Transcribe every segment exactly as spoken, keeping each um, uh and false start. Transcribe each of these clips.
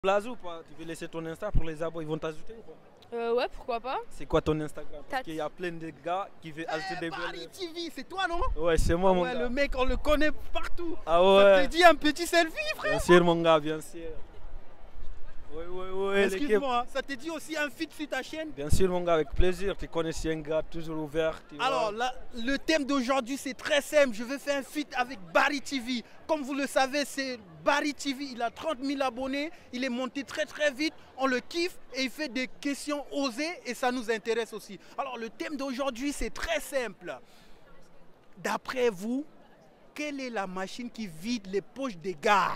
Blaze ou pas? Tu veux laisser ton Insta pour les abos, ils vont t'ajouter ou pas? Euh, ouais, pourquoi pas. C'est quoi ton Instagram? Parce Tats. qu'il y a plein de gars qui veulent ajouter des Barry T V, c'est toi non? Ouais, c'est moi Ah mon ouais, gars. le mec, on le connaît partout. Ah Ça ouais. te dit un petit selfie, frère? Bien sûr mon gars, bien sûr. Ouais, ouais, ouais. l'équipe. Excuse-moi, ça te dit aussi un feed sur ta chaîne? Bien sûr mon gars, avec plaisir. Tu connais, c'est un gars toujours ouvert. Tu vois. Alors, là, le thème d'aujourd'hui, c'est très simple. Je vais faire un feat avec Barry T V. Comme vous le savez, c'est Barry T V. Il a trente mille abonnés. Il est monté très, très vite. On le kiffe et il fait des questions osées et ça nous intéresse aussi. Alors, le thème d'aujourd'hui, c'est très simple. D'après vous, quelle est la machine qui vide les poches des gars?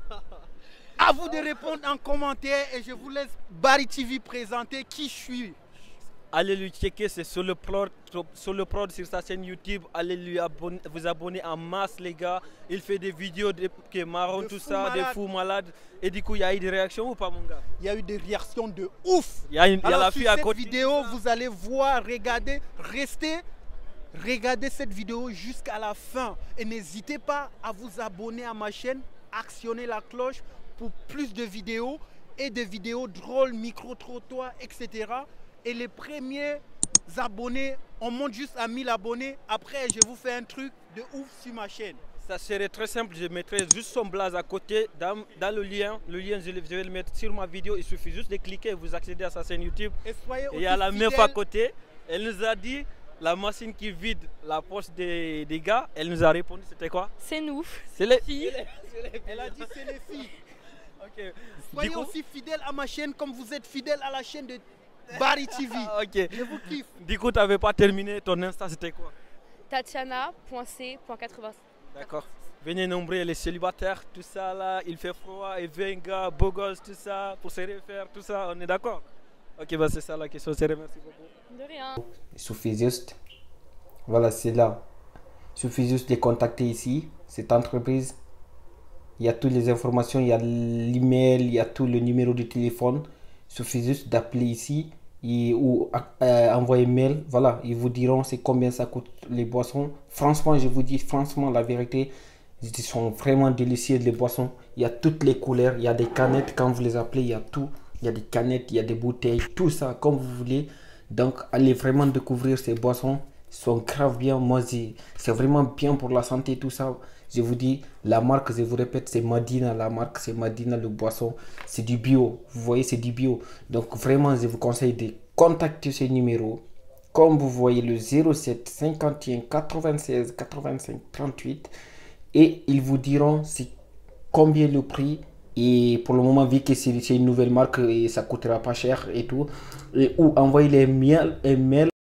À vous de répondre en commentaire et je vous laisse Barry T V présenter qui je suis. Allez lui checker, c'est sur le prod, sur le prod sur sa chaîne YouTube. Allez lui abonner, vous abonner en masse les gars. Il fait des vidéos de, qui est marrant, De tout fous ça, des malades. fous malades. Et du coup, il y a eu des réactions ou pas mon gars? Il y a eu des réactions de ouf. Il y a, une, il y a Alors, la sur fille à cette côté. vidéo, vous allez voir, regardez, restez, regardez cette vidéo jusqu'à la fin. Et n'hésitez pas à vous abonner à ma chaîne, actionnez la cloche pour plus de vidéos et de vidéos drôles, micro-trottoirs, et cetera. Et les premiers abonnés, on monte juste à mille abonnés. Après, je vous fais un truc de ouf sur ma chaîne. Ça serait très simple, je mettrai juste son blaze à côté dans, dans le lien. Le lien, je, le- je vais le mettre sur ma vidéo. Il suffit juste de cliquer et vous accédez à sa chaîne YouTube. Et soyez Et il y aussi a la meuf à fidèles. côté. Elle nous a dit la machine qui vide la poche des, des gars. Elle nous a répondu, c'était quoi? C'est nous. C'est les filles. Elle a dit c'est les filles. Ok. Soyez Du coup- aussi fidèles à ma chaîne comme vous êtes fidèles à la chaîne de Barry T V. Ah, ok. Je vous kiffe. Du coup, tu n'avais pas terminé. Ton Insta, c'était quoi? Tatiana point c point quatre-vingts. D'accord. Venez nombreux, elle est célibataire, tout ça là. Il fait froid, il veut un gars, beau gosse, tout ça, pour se refaire, tout ça. On est d'accord? Ok, bah c'est ça la question. C'est merci beaucoup. De rien. Il suffit juste, voilà, c'est là. Il suffit juste de contacter ici, cette entreprise. Il y a toutes les informations, il y a l'email, il y a tout le numéro de téléphone. Il suffit juste d'appeler ici et, ou euh, envoyer mail. Voilà, ils vous diront c'est combien ça coûte les boissons. Franchement, je vous dis franchement la vérité, ils sont vraiment délicieux les boissons. Il y a toutes les couleurs, il y a des canettes quand vous les appelez, il y a tout. Il y a des canettes, il y a des bouteilles, tout ça comme vous voulez. Donc, allez vraiment découvrir ces boissons. Ils sont grave bien. Moi, c'est c'est vraiment bien pour la santé, tout ça. Je vous dis, la marque, je vous répète, c'est Madina. La marque, c'est Madina, le boisson. C'est du bio. Vous voyez, c'est du bio. Donc, vraiment, je vous conseille de contacter ce numéro. Comme vous voyez, le zéro sept cinquante et un quatre-vingt-seize quatre-vingt-cinq trente-huit. Et ils vous diront c'est combien le prix. Et pour le moment, vu que c'est c'est une nouvelle marque et ça coûtera pas cher et tout, et, ou envoyer les mails, un mail.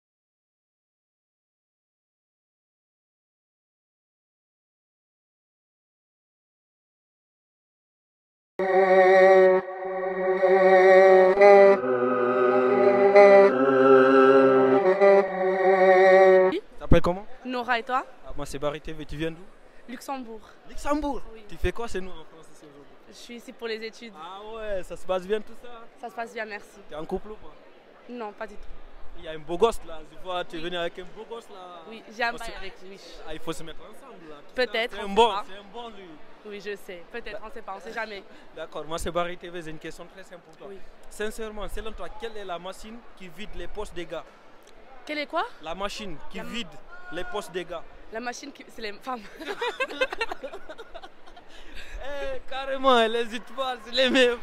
Tu t'appelles comment? Nora et toi? Ah, moi, c'est Barry T V. Tu viens d'où? Luxembourg. Luxembourg. Oui. Tu fais quoi chez nous en France ici aujourd'hui? Je suis ici pour les études. Ah ouais, ça se passe bien tout ça? Ça se passe bien, merci. T'es en couple ou pas? Non, pas du tout. Il y a un beau gosse là. Je vois, tu es venu avec un beau gosse là. Oui, j'ai un Parce bail que- avec lui. Ah, il faut se mettre ensemble là. tout Peut-être, ça. C'est on un sait bon, pas. c'est un bon lui. Oui, je sais. Peut-être, on sait pas, on sait jamais. D'accord, moi c'est Barry T V, j'ai une question très simple pour toi. Oui. Sincèrement, selon toi, quelle est la machine qui vide les poches des gars? Quelle est quoi? La machine qui La ma- vide les poches des gars. La machine qui. C'est les femmes. Eh, carrément, elle n'hésite pas, c'est les mêmes.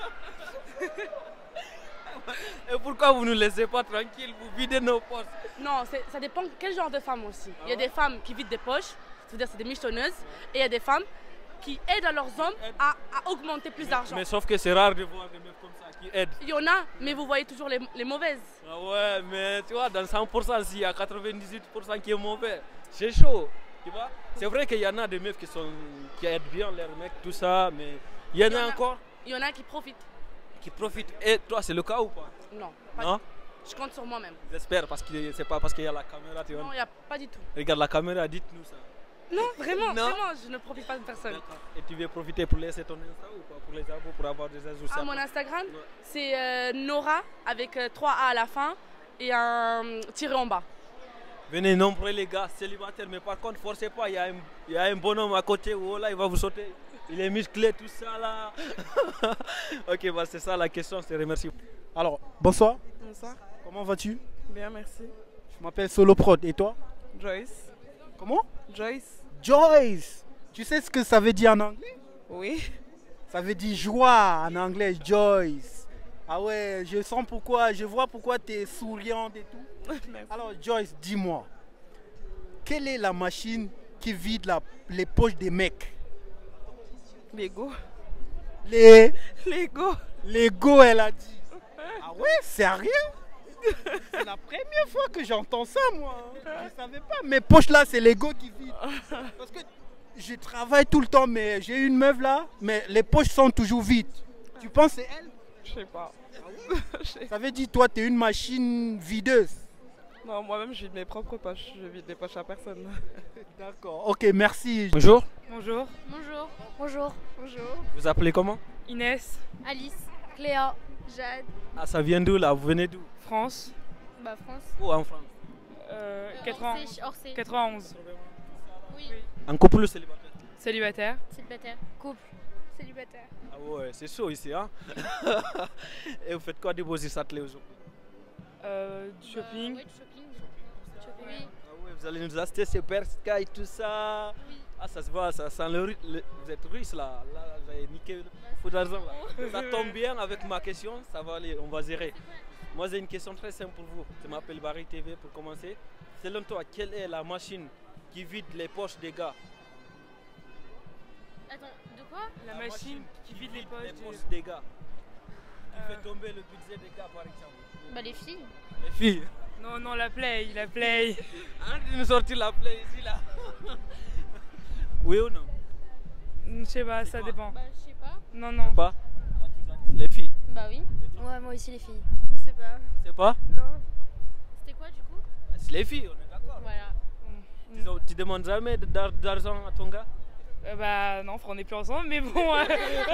Et pourquoi vous ne nous laissez pas tranquilles, vous videz nos poches? Non, c'est- ça dépend quel genre de femme aussi. Il y a Ah ouais? des femmes qui vident des poches, c'est-à-dire c'est des michonneuses, et il y a des femmes qui aident à leurs hommes à, à augmenter plus d'argent. Mais sauf que c'est rare de voir des meufs comme ça qui aident. Il y en a, mais vous voyez toujours les, les mauvaises. Ah ouais, mais tu vois, dans cent pour cent, s'il y a quatre-vingt-dix-huit pour cent qui est mauvais, c'est chaud. Tu vois? C'est vrai qu'il y en a des meufs qui, sont, qui aident bien leurs mecs, tout ça, mais il y en Il y a en a- encore Il y en a qui profitent. qui profitent. Et toi, c'est le cas ou pas? Non, pas Non? du tout. Je compte sur moi-même. J'espère, parce que c'est pas parce qu'il y a la caméra, tu vois. Non, il n'y a pas du tout. Regarde la caméra, dites-nous ça. Non, vraiment, Non. vraiment, je ne profite pas de personne. D'accord. Et tu veux profiter pour laisser ton Insta ou pas? Pour les abos, pour avoir des ajouts? Ah, mon Instagram, Ouais. c'est euh, Nora avec euh, trois A à la fin et un euh, tiré en bas. Venez nombreux les gars, célibataires, mais par contre, forcez pas, il y, a un- il y a un bonhomme à côté où là, il va vous sauter. Il est musclé, tout ça là. Ok, bah, c'est ça la question, je te remercie. Alors, bonsoir. Bonsoir. Comment vas-tu? Bien, merci. Je m'appelle Soloprod. Et toi? Joyce. Comment? Joyce. Joyce. Tu sais ce que ça veut dire en anglais? Oui. Ça veut dire joie en anglais, Joyce. Ah ouais, je sens pourquoi, je vois pourquoi tu es souriante et tout. Merci. Alors Joyce, dis-moi, quelle est la machine qui vide la- les poches des mecs? Lego. Les Lego. Lego, elle a dit. Ah ouais, sérieux? C'est la première fois que j'entends ça, moi. Je savais pas. Mes poches là, c'est Lego qui vide. Parce que je travaille tout le temps, mais j'ai une meuf là, mais les poches sont toujours vides. Tu penses que c'est elle? Je sais pas. Je sais- Ça veut dire toi, tu es une machine videuse. Non, moi-même, je vide mes propres poches. Je vide les poches à personne. D'accord. Ok, merci. Bonjour, Bonjour, Bonjour. bonjour, bonjour. vous appelez comment? Inès, Alice. Cléa, Jade, Ah, ça vient d'où là? Vous venez d'où? France, Bah, France. Où en France? euh, Euh, quatre-vingts Orsay, Orsay. quatre-vingt-onze. Oui. En couple ou célibataire? Célibataire. Célibataire. Couple. Célibataire. Ah ouais, c'est chaud ici, hein? Et vous faites quoi de beaux Châtelet aujourd'hui? Euh, du shopping. Bah, ouais, du shopping. Shopping. Oui. Ah ouais, vous allez nous acheter ces Persky, tout ça. Oui. Ah, ça se voit, ça sent le, ru- le- vous êtes russe là. Là, vous avez niqué beaucoup d'argent là. Ça tombe bien avec ma question, ça va aller, on va gérer. Moi, j'ai une question très simple pour vous. Je m'appelle Barry T V pour commencer. Selon toi, quelle est la machine qui vide les poches des gars? Attends, de quoi? La machine qui vide les poches. des- poches des gars. Qui Euh. fait tomber le budget des gars, par exemple. Bah, les filles. Les filles. Non, non, la play, la play. Arrête de nous sortir la play ici là. Oui ou non? Je sais pas, ça quoi? dépend. Bah, je sais pas. Non, non. Pas. Les filles. Bah, oui. Ouais, moi aussi les filles. Je sais pas. C'est pas? Non. C'était quoi, du coup? C'est les filles, on est d'accord. Voilà. Tu, tu demandes jamais d'ar- d'argent à ton gars? Euh, bah non, on n'est plus ensemble, mais bon. euh,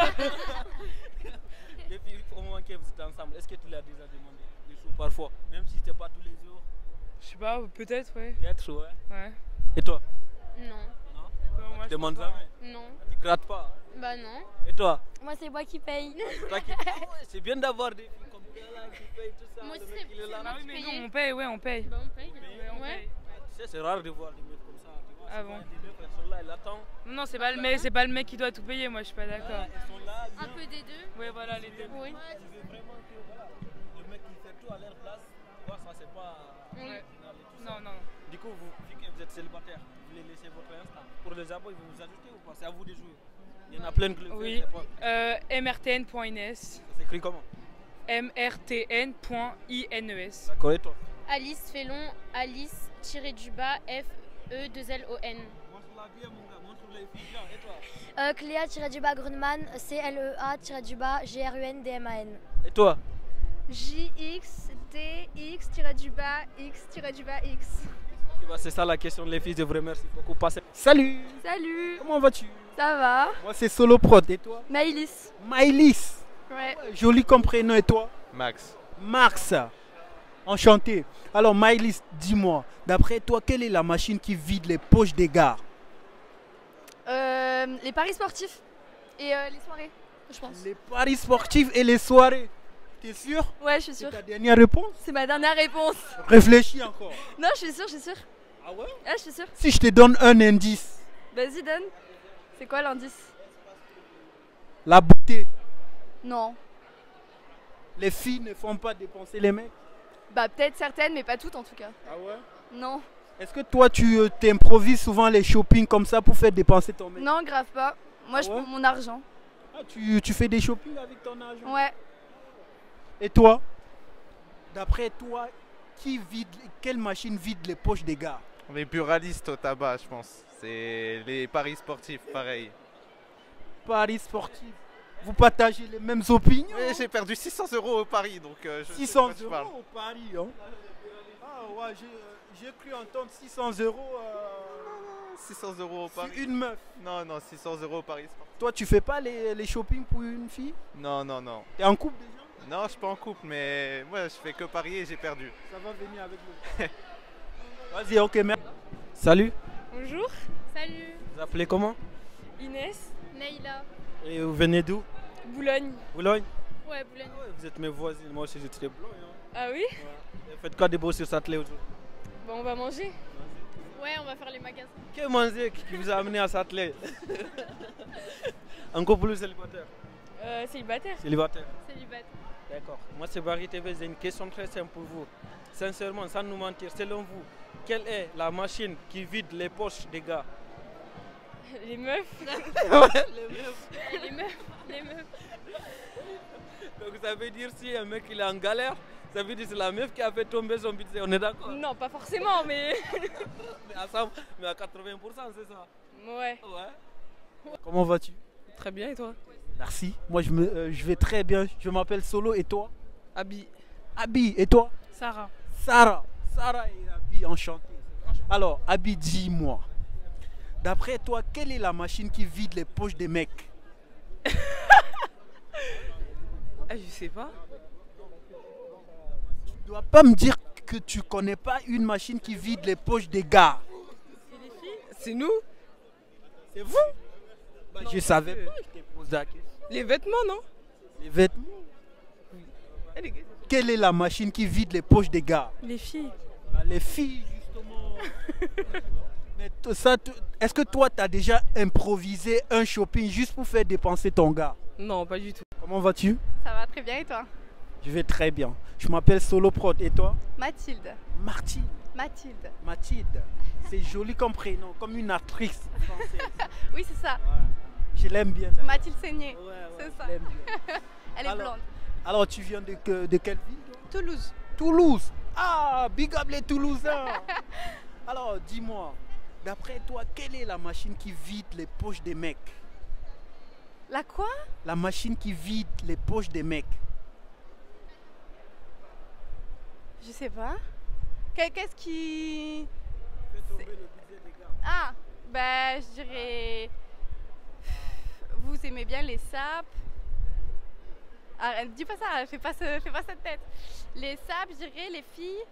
Depuis au moment que vous êtes ensemble, est-ce que tu l'as déjà demandé des sous parfois? Même si c'était pas tous les jours? Je sais pas, peut-être, ouais. Peut-être, ouais. Ouais. Et toi? Non. Non? Euh, moi, Tu je demandes pense pas. jamais? Non. Tu grattes pas? Bah, non. Et toi? Moi c'est moi qui paye. Toi qui- Ah ouais, c'est bien d'avoir des filles comme toi là qui payent tout ça. Moi le aussi, mec, c'est- il est là. c'est Ah oui, mais Payé. non, on paye, ouais, on paye. Bah, on paye. Ouais, on Ouais. paye. Tu sais, c'est rare de voir des mecs comme ça. Tu vois, Ah souvent, bon? des mecs, elles sont là, elles attendent. Non, non, c'est pas, le mec- c'est pas le mec qui doit tout payer, moi je suis pas Ah, d'accord. elles sont là, Un bien. peu des deux. Ouais, voilà, les deux. Oui. Tu veux vraiment que voilà, le mec qui fait tout à leur place, tu vois, ça c'est pas. Oui. Ouais. final et tout ça. Non, non, non. Du coup, vous, vu que vous êtes célibataire, vous voulez laisser votre instant. Pour les abos, ils vont vous ajouter ou pas? C'est à vous de jouer. Il y en a plein que le Oui. fait, c'est pas- Euh, M R T N point Ines. Ça s'écrit comment? M R T N point I N E S. D'accord, et toi? Alice Félon, Alice tiré du bas F E deux L O N. Montre-la bien, mon gars, montre les filles bien. Et toi? Euh, Cléa tiré du bas Grunman, C L E A tiré du bas G R U N D M A N. Et toi? J X D X tiré du bas X tiré du bas X. Eh ben, c'est ça la question, les filles. Je vous remercie beaucoup. Passez. Salut! Salut, Comment vas-tu? ça va? Moi, c'est Soloprod. Et toi? Maïlis. Maïlis. Ouais. Joli comme prénom. Et toi? Max. Max. Enchanté. Alors, Maïlis, dis-moi, d'après toi, quelle est la machine qui vide les poches des gars? Euh, les paris sportifs et euh, les soirées, je pense. Les paris sportifs et les soirées. T'es sûr? Ouais, je suis C'est sûre. ta dernière réponse? C'est ma dernière réponse. Réfléchis encore. Non, je suis sûre, je suis sûre. Ah ouais? Ouais, je suis sûre. Si je te donne un indice, Vas-y, donne. C'est quoi l'indice? la beauté. Non. Les filles ne font pas dépenser les mecs. Bah, peut-être certaines, mais pas toutes en tout cas. Ah ouais? Non. Est-ce que toi, tu euh, t'improvises souvent les shopping comme ça pour faire dépenser ton mec? Non, grave pas. Moi, Ah je ouais prends mon argent. Ah, tu, tu fais des shopping avec ton argent? Ouais. Et toi? D'après toi, qui vide, quelle machine vide les poches des gars? Les buralistes au tabac, je pense. C'est les paris sportifs, pareil. Paris sportif. Vous partagez les mêmes opinions? Oui, j'ai perdu six cents euros au pari, donc euh, je sais de six cents quoi tu parles. euros au Paris. Hein? Ah ouais, j'ai, euh, j'ai cru entendre six cents euros euh, six cents euros au sur pari. une meuf. Non, non, six cents euros au pari sportif. Toi, tu fais pas les, les shopping pour une fille? Non, non, non. T'es en couple déjà? Non, je suis pas en couple, mais moi, je fais que parier et j'ai perdu. Ça va venir avec le temps. Vas-y, ok, merci. Salut, Bonjour, Salut. vous appelez comment? Inès. Neila. Et vous venez d'où? Boulogne. Boulogne? Ouais, Boulogne. Ah ouais, vous êtes mes voisines, moi aussi j'étais de Boulogne. Hein. Ah oui? Ouais. Et faites quoi de beau sur Sâtelet aujourd'hui? Bon, on va manger. Ouais, on va faire les magasins. Quel manger qui vous a amené à Sâtelet? Un couple célibataire? Euh, célibataire. Célibataire. Célibataire. D'accord. Moi c'est Barry T V, j'ai une question très simple pour vous. Sincèrement, sans nous mentir, selon vous, quelle est la machine qui vide les poches des gars? Les meufs. Ouais, les meufs. Les meufs. Les meufs. Donc ça veut dire si un mec il est en galère, ça veut dire que c'est la meuf qui a fait tomber son budget, on est d'accord? Non, pas forcément, mais... mais, à cent, mais à quatre-vingts pour cent c'est ça? Ouais. Ouais. Comment vas-tu? Très bien, et toi? Merci. Moi, je, me, euh, je vais très bien. Je m'appelle Solo et toi? Abi. Abi, et toi? Sarah. Sarah. Sarah et Abi, enchanté. Alors, Abi, dis-moi. D'après toi, quelle est la machine qui vide les poches des mecs? Ah, je sais pas. Tu dois pas me dire que tu connais pas une machine qui vide les poches des gars. C'est nous? C'est vous? Bah, je savais pas, je t'ai posé la question. Les vêtements, non? Les vêtements? Quelle est la machine qui vide les poches des gars? Les filles. Bah, les filles, justement. Mais t- ça, t- est-ce que toi, tu as déjà improvisé un shopping juste pour faire dépenser ton gars? Non, pas du tout. Comment vas-tu? Ça va très bien et toi? Je vais très bien. Je m'appelle Solo Prod. Et toi? Mathilde. Martine. Mathilde. Mathilde. C'est joli comme prénom, comme une actrice française. Oui, c'est ça. Ouais. Je l'aime bien. d'ailleurs. Mathilde Seigné. Ouais, ouais, C'est je ça. l'aime bien. Elle est Alors- blonde. Alors, tu viens de, que- de quelle ville? toi? Toulouse. Toulouse. Ah, big up les Toulousains. Alors, dis-moi, d'après toi, quelle est la machine qui vide les poches des mecs? La quoi? La machine qui vide les poches des mecs. Je sais pas. Que- Qu'est-ce qui... Ah, ben je dirais... Vous aimez bien les sapes. Ah, dis pas ça, fais pas, ce- fais pas cette tête. Les sapes, je dirais, les filles.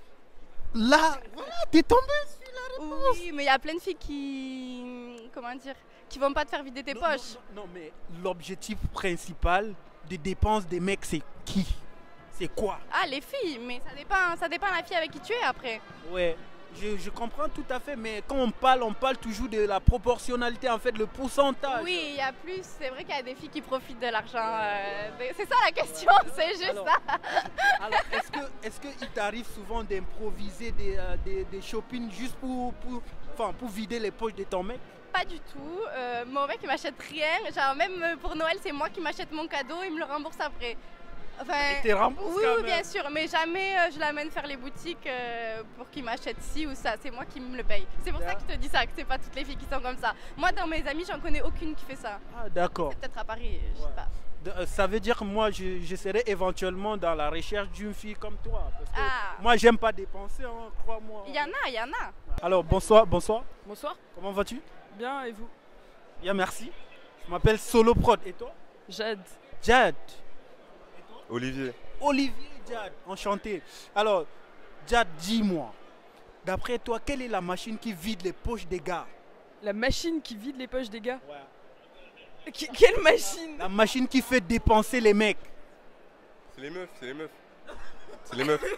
Là, voilà, t'es tombé sur la réponse. Oui, mais il y a plein de filles qui... Comment dire? Qui vont pas te faire vider tes Non, poches. Non, non, non, mais l'objectif principal des dépenses des mecs, c'est qui? C'est quoi? Ah, les filles, mais ça dépend, ça dépend de la fille avec qui tu es après. Ouais, je, je comprends tout à fait, mais quand on parle, on parle toujours de la proportionnalité, en fait, le pourcentage. Oui, il y a plus. C'est vrai qu'il y a des filles qui profitent de l'argent. euh, de- C'est ça la question, c'est juste Alors, ça. Alors, est-ce que, est-ce qu'il t'arrive souvent d'improviser des, euh, des, des shopping juste pour, pour, enfin, pour vider les poches de ton mec? Pas du tout. Euh, mon mec, il m'achète rien. Genre, même euh, pour Noël, c'est moi qui m'achète mon cadeau. Il me le rembourse après. Enfin, Il te rembourse oui, quand oui, même. bien sûr. Mais jamais euh, je l'amène faire les boutiques euh, pour qu'il m'achète ci ou ça. C'est moi qui me le paye. C'est pour ça que je te dis ça, que c'est pas toutes les filles qui sont comme ça. Moi, dans mes amis, j'en connais aucune qui fait ça. Ah, d'accord. C'est peut-être à Paris, je sais Ouais. pas. De- euh, Ça veut dire que moi, je, je serais éventuellement dans la recherche d'une fille comme toi. Parce que Ah. moi, j'aime pas dépenser, hein, crois-moi. Il y en a, il y en a. Alors, bonsoir, bonsoir. Bonsoir. Comment vas-tu? Bien, et vous? Bien, merci. Je m'appelle Solo Prod. Et toi? Jade. Jad. Olivier. Olivier Jad. Enchanté. Alors, Jad, dis-moi. D'après toi, quelle est la machine qui vide les poches des gars? La machine qui vide les poches des gars. Qu- quelle machine? La machine qui fait dépenser les mecs. C'est les meufs, c'est les meufs. C'est les meufs.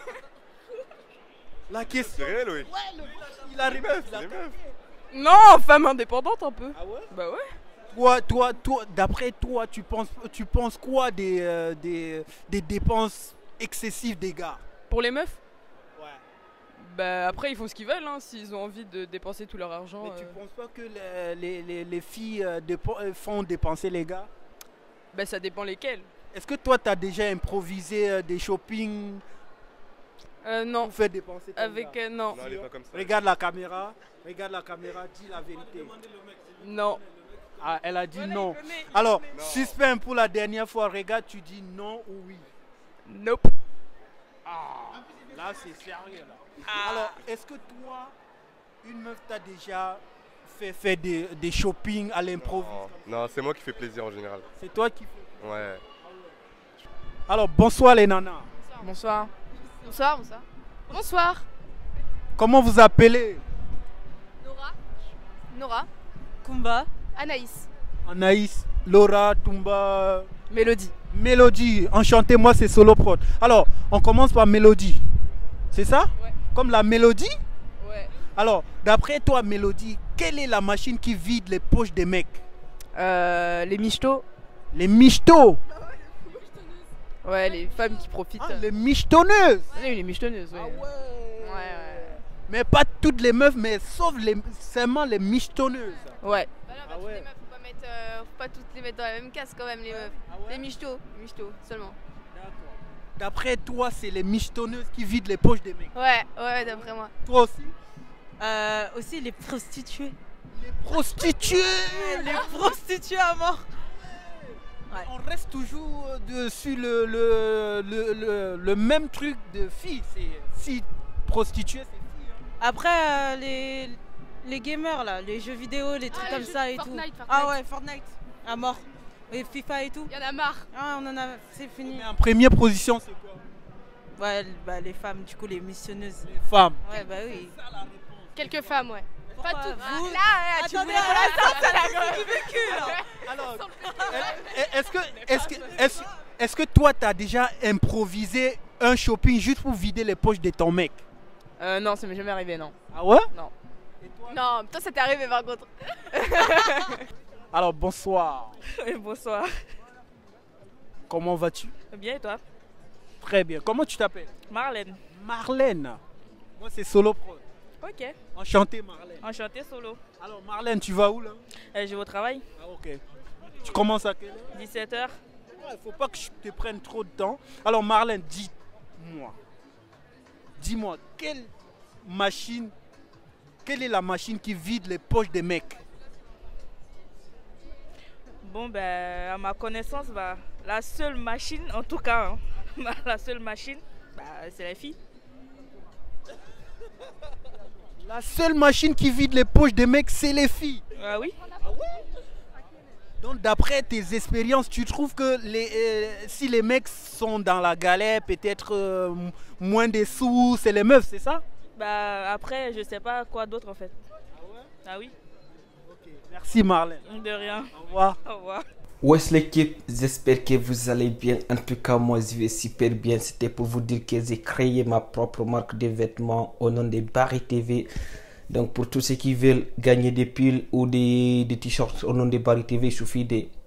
La question. C'est réel, oui. Il a Les répondu. meufs, c'est les meufs. Non, femme indépendante un peu. Ah ouais? Bah ouais. Toi, toi, toi, d'après toi, tu penses, tu penses quoi des, euh, des, des dépenses excessives des gars? Pour les meufs? Ouais. Bah après, ils font ce qu'ils veulent, hein, s'ils ont envie de dépenser tout leur argent. Mais tu euh, penses pas que les, les, les, les filles euh, dépen- euh, font dépenser les gars? Bah ça dépend lesquels. Est-ce que toi, tu as déjà improvisé euh, des shopping Euh, non. pour faire dépenser ton Avec. gars? euh, non. Non, elle est pas comme ça. Regarde la caméra, regarde la caméra, dis la vérité. Non. Ah, elle a dit Voilà, non. il connaît, il Alors, connaît. suspect pour la dernière fois, regarde, tu dis non ou oui. Nope. Ah, là, c'est sérieux, là. Alors, est-ce que toi, une meuf t'a déjà fait faire des, des shopping à l'improviste? Non, non, c'est moi qui fais plaisir en général. C'est toi qui fais. Ouais. Alors, bonsoir les nanas. Bonsoir. Bonsoir, bonsoir. Bonsoir. Comment vous appelez? Nora. Nora. Kumba. Anaïs. Anaïs, Laura, Toumba. Mélodie. Mélodie, enchanté, moi c'est Solo Prod. Alors, on commence par Mélodie. C'est ça? Ouais. Comme la mélodie? Ouais. Alors, d'après toi, Mélodie, quelle est la machine qui vide les poches des mecs? Euh, les michtos. Les michtos. Ouais, les femmes qui profitent. Ah, les michetonneuses. Oui, les michetonneuses, ouais. Ah ouais. Ouais, ouais. Mais pas toutes les meufs, mais sauf les, seulement les michetonneuses. Ouais. Bah non, pas Ah toutes ouais. les meufs, faut pas, mettre, euh, faut pas toutes les mettre dans la même case quand même, les meufs. Ah ouais. Les michtos, les michtos seulement. D'après toi, c'est les michetonneuses qui vident les poches des mecs. Ouais, ouais, d'après moi. Toi aussi? Euh, aussi les prostituées. Les prostituées. Les prostituées à mort. Ouais. On reste toujours dessus le, le, le, le, le même truc de filles. C'est si prostituées, c'est filles. Hein. Après, euh, les, les gamers, là, les jeux vidéo, les trucs Ah, comme les jeux ça et Fortnite, tout. Fortnite. Ah ouais, Fortnite, à mort. Et FIFA et tout. Il y en a marre. Ah, on en a, c'est fini. Mais en première position, c'est quoi? Ouais, bah, les femmes, du coup, les missionneuses. Les femmes. Ouais, bah oui. Quelques femmes, ouais. Pourquoi Pas toutes. vous Là, là, tu Attendez, voulais qu'on la sorte, attends, celle-là. c'est du vécu, là. Alors, est-ce que, est-ce que, est-ce, est-ce que toi, tu as déjà improvisé un shopping juste pour vider les poches de ton mec? Euh, non, ça m'est jamais arrivé, non. Ah ouais? Non. Non, toi, ça t'est arrivé par contre. Alors, bonsoir. Oui, bonsoir. Comment vas-tu? Bien et toi? Très bien. Comment tu t'appelles? Marlène. Marlène. Moi, c'est Solo Prod. Ok. Enchanté, Marlène. Enchanté solo. Alors, Marlène, tu vas où là? Euh, je vais au travail, Ah, ok. Tu commences à quelle heure? dix-sept heures. Il faut pas que je te prenne trop de temps. Alors, Marlène, dis-moi. Dis-moi, quelle machine, quelle est la machine qui vide les poches des mecs? Bon, ben, à ma connaissance, bah, la seule machine, en tout cas, hein, la seule machine, bah, c'est la fille. La seule machine qui vide les poches des mecs, c'est les filles. Ah oui? Donc, d'après tes expériences, tu trouves que les, euh, si les mecs sont dans la galère, peut-être euh, moins des sous, c'est les meufs, c'est ça? Bah, après, je sais pas quoi d'autre en fait. Ah oui? Merci Marlène. De rien. Au revoir. Au revoir. Wesh l'équipe, j'espère que vous allez bien. En tout cas, moi je vais super bien. C'était pour vous dire que j'ai créé ma propre marque de vêtements au nom de Barry T V. Donc pour tous ceux qui veulent gagner des pulls ou des, des t-shirts au nom de Barry T V, il suffit de